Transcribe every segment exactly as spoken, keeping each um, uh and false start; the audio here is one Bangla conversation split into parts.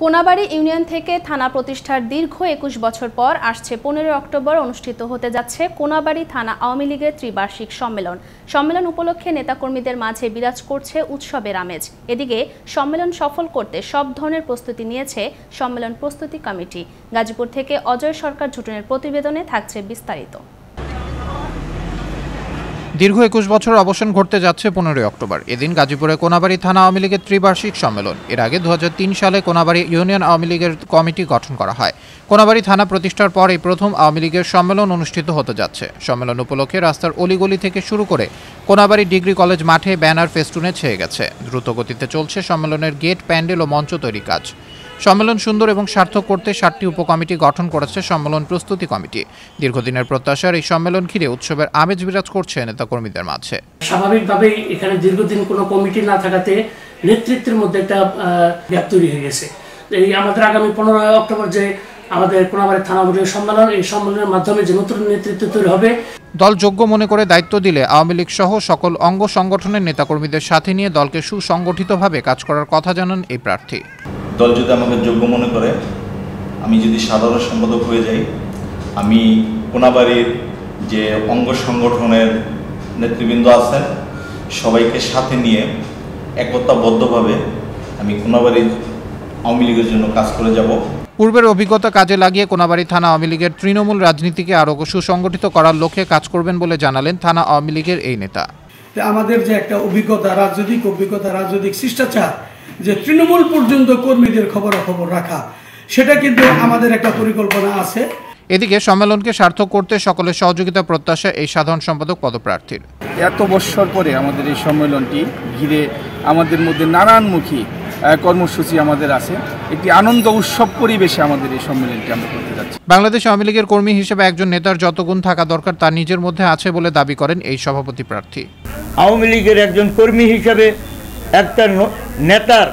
কোনাবাড়ী ইউনিয়ন থেকে থানা প্রতিষ্ঠার দীর্ঘ একুশ বছর পর আসছে পনেরোই অক্টোবর অনুষ্ঠিত হতে যাচ্ছে কোনাবাড়ী থানা আওয়ামী লীগের ত্রিবার্ষিক সম্মেলন। সম্মেলন উপলক্ষে নেতাকর্মীদের মাঝে বিরাজ করছে উৎসবের আমেজ। এদিকে সম্মেলন সফল করতে সব ধরনের প্রস্তুতি নিয়েছে সম্মেলন প্রস্তুতি কমিটি। গাজীপুর থেকে অজয় সরকার ঝুটনের প্রতিবেদনে থাকছে বিস্তারিত। দীর্ঘ একুশ বছর অবসান ঘটতে যাচ্ছে পনেরোই অক্টোবর। এদিন গাজীপুরে কোনাবাড়ী থানা আওয়ামী লীগের ত্রিবার্ষিক সম্মেলন। এর আগে দু হাজার তিন সালে কোনাবাড়ী ইউনিয়ন আওয়ামী লীগের কমিটি গঠন করা হয়। কোনাবাড়ী থানা প্রতিষ্ঠার পর এই প্রথম আওয়ামী লীগের সম্মেলন অনুষ্ঠিত হতে যাচ্ছে। সম্মেলন উপলক্ষে রাস্তার অলিগলি থেকে শুরু করে কোনাবাড়ী ডিগ্রি কলেজ মাঠে ব্যানার ফেস্টুনে ছেয়ে গেছে। দ্রুত গতিতে চলছে সম্মেলনের গেট, প্যান্ডেল ও মঞ্চ তৈরি কাজ। সম্মেলন সুন্দর এবং সার্থক করতে সাতটি উপকমিটি গঠন করেছে সম্মেলন প্রস্তুতি কমিটি। দীর্ঘদিনের প্রত্যাশার এই সম্মেলন ঘিরে উৎসবের আমেজ বিরাজ করছে নেতাকর্মীদের মাঝে। স্বাভাবিকভাবেই এখানে দীর্ঘদিন কোনো কমিটি না থাকাতে নেতৃত্বের মধ্যে একটা গ্যাপ তৈরি হয়ে গেছে। এই আমাদের আগামী পনেরোই অক্টোবর যে আমাদের কোনাবাড়ী থানা সম্মেলন, এই সম্মেলনের মাধ্যমে যে নতুন নেতৃত্ব তৈরি হবে, দল যোগ্য মনে করে দায়িত্ব দিলে আওয়ামী লীগ সহ সকল অঙ্গ সংগঠনের নেতাকর্মীদের সাথে নিয়ে দলকে সুসংগঠিতভাবে কাজ করার কথা জানান এই প্রার্থী। দল যদি আমাকে যোগ্য মনে করে, আমি যদি সাধারণ সম্পাদক হয়ে যাই, আমি কোনাবাড়ির যে অঙ্গ সংগঠনের নেতৃবৃন্দ আছেন সবাইকে সাথে নিয়ে একতাবদ্ধভাবে আমি কোনাবাড়ির আওয়ামী লীগের জন্য কাজ করে যাব। পূর্বের অভিজ্ঞতা কাজে লাগিয়ে কোনাবাড়ী থানা আওয়ামী লীগের তৃণমূল রাজনীতিকে আরও সুসংগঠিত করার লক্ষ্যে কাজ করবেন বলে জানালেন থানা আওয়ামী লীগের এই নেতা। আমাদের যে একটা অভিজ্ঞতা, রাজনৈতিক অভিজ্ঞতা, রাজনৈতিক শিষ্টাচার, যে তৃণমূল পর্যন্ত কর্মীদের খবরাখবর রাখা, সেটা কিন্তু আমাদের একটা পরিকল্পনা আছে। এদিকে সম্মেলনকে সার্থক করতে সকলের সহযোগিতা প্রত্যাশা এই সাধারণ সম্পাদক পদপ্রার্থীর। এত বছর পরে আমাদের এই সম্মেলনটি ঘিরে আমাদের মধ্যে নানানমুখী কর্মসূচি আমাদের আছে। একটি আনন্দ উৎসব পরিবেশে আমাদের এই সম্মেলনটি আমরা করতে যাচ্ছি। বাংলাদেশ আওয়ামী লীগের কর্মী হিসেবে একজন নেতার যত গুণ থাকা দরকার তা নিজের মধ্যে আছে বলে দাবি করেন এই সভাপতি প্রার্থী। আওয়ামী লীগের একজন কর্মী হিসেবে একটা নেতার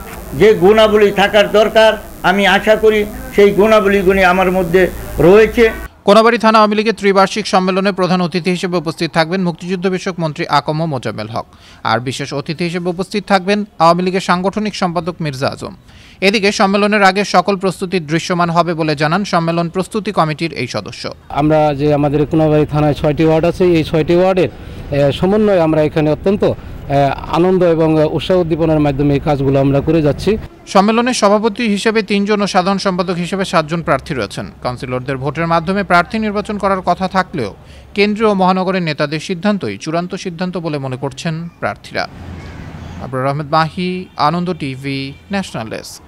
যে গুণাবলী থাকার দরকার, আমি আশা করি সেই গুণাবলীগুলি আমার মধ্যে রয়েছে। কোনাবাড়ী থানা আওয়ামী লীগের ত্রিবার্ষিক সম্মেলনে প্রধান অতিথি হিসেবে উপস্থিত থাকবেন মুক্তিযুদ্ধ বিষয়ক মন্ত্রী আকম মোজাম্মেল হক। আর বিশেষ অতিথি হিসেবে উপস্থিত থাকবেন আওয়ামী লীগের সাংগঠনিক সম্পাদক মির্জা আজম। এদিকে সম্মেলনের আগে সকল প্রস্তুতি দৃশ্যমান হবে বলে জানান সম্মেলন প্রস্তুতি কমিটির এই সদস্য। আমরা যে আমাদের কোনাবাড়ী থানায় ছয়টি ওয়ার্ড আছে, এই ছয়টি ওয়ার্ডের সমন্বয়ে আমরা এখানে অত্যন্ত আনন্দ এবং উৎসাহ উদ্দীপনার মাধ্যমে এই কাজগুলো আমরা করে যাচ্ছি। সম্মেলনের সভাপতি হিসেবে তিনজন ও সাধারণ সম্পাদক হিসেবে সাতজন প্রার্থী রয়েছেন। কাউন্সিলরদের ভোটের মাধ্যমে প্রার্থী নির্বাচন করার কথা থাকলেও কেন্দ্রীয় ও মহানগরের নেতাদের সিদ্ধান্তই চূড়ান্ত সিদ্ধান্ত বলে মনে করছেন প্রার্থীরা। Abrar Ahmed Mahi, Ananda TV, national desk.